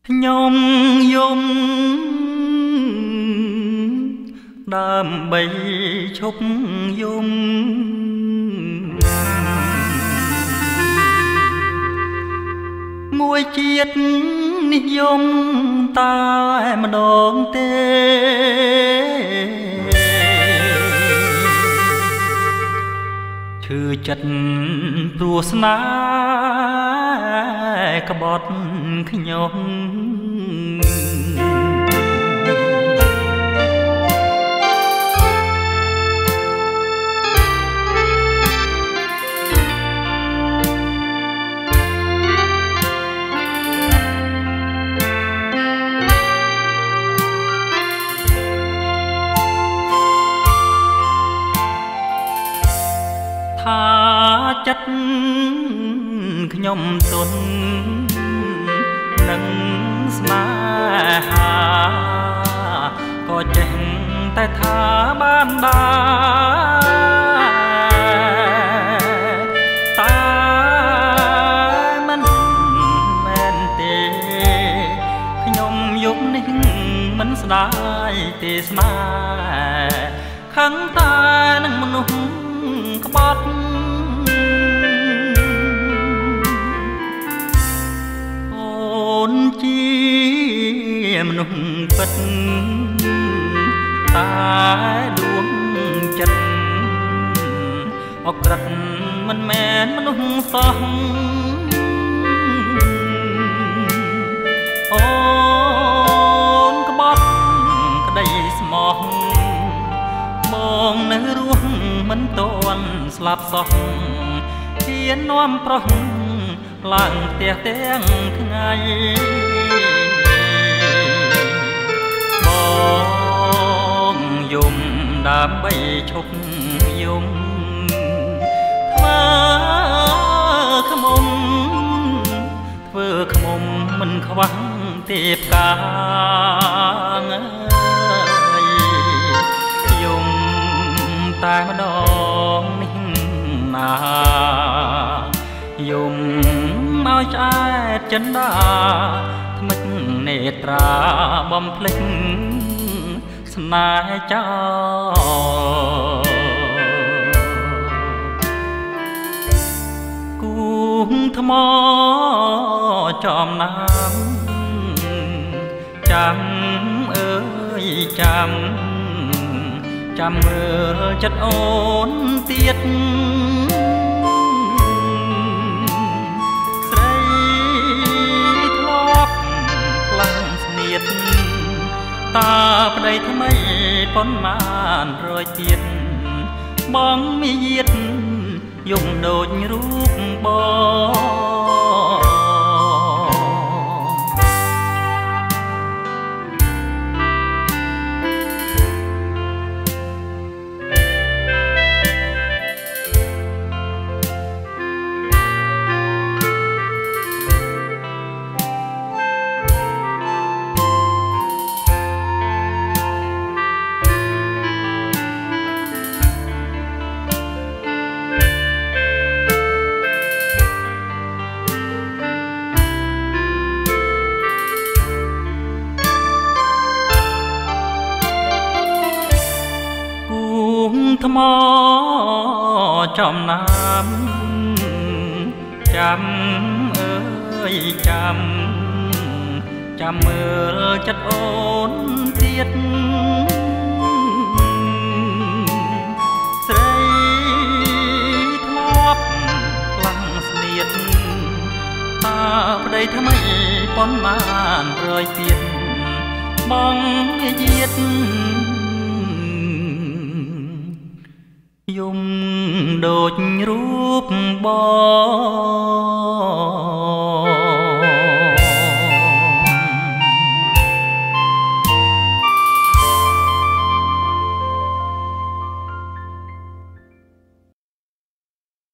ខ្ញុំយំដើម្បីឈប់យំមួយជាតិនិយមតែម្ដងទេឈឺចិត្តព្រោះស្នេហ៍ក្បត់ខ្ញុំថាចិត្តខ្ញុំទុននឹងស្នេហាក៏ចេះតែថាបានដែរតែមិនមែនទេខ្ញុំយប់នេះមិនស្ដាយទេស្នេហ៍ខឹងតែនឹងមនុស្សក្បត់អូនជាមនុស្សពិតតែដួងចិត្តអក្រិតមិនមែនមនុស្សសោះអូនក្បត់ក្តីស្មោះបងនៅរស់មិនទាន់ស្លាប់សោះហ៊ាននាំប្រុសឡើងផ្ទះទាំងថ្ងៃបងយំដើម្បីឈប់យំធ្វើខ្មុំមិនខ្វះទេផ្កាយំតែម្ដងនេះណាយំមកឆ្អែតចិនដាថ្មិចនេត្រាបំភ្លេចស្នេហ៍ចោលគូថ្មចំណាំចាំអើយចាំមើលចិត្តអូនទៀតស្រីធ្លាប់ខ្លាំងស្នៀតតាប្តីថ្មីប៉ុន្មានរយទៀតបងមានយាតយំដូចរូបបងថ្មចំណាំចាំអើយចាំមើលចិត្តអូនទៀតស្រីធ្លាប់ខ្លាំងស្នៀតតាប្តីថ្មីប៉ុន្មានរយទៀតបងយាតយំដូចរូបបង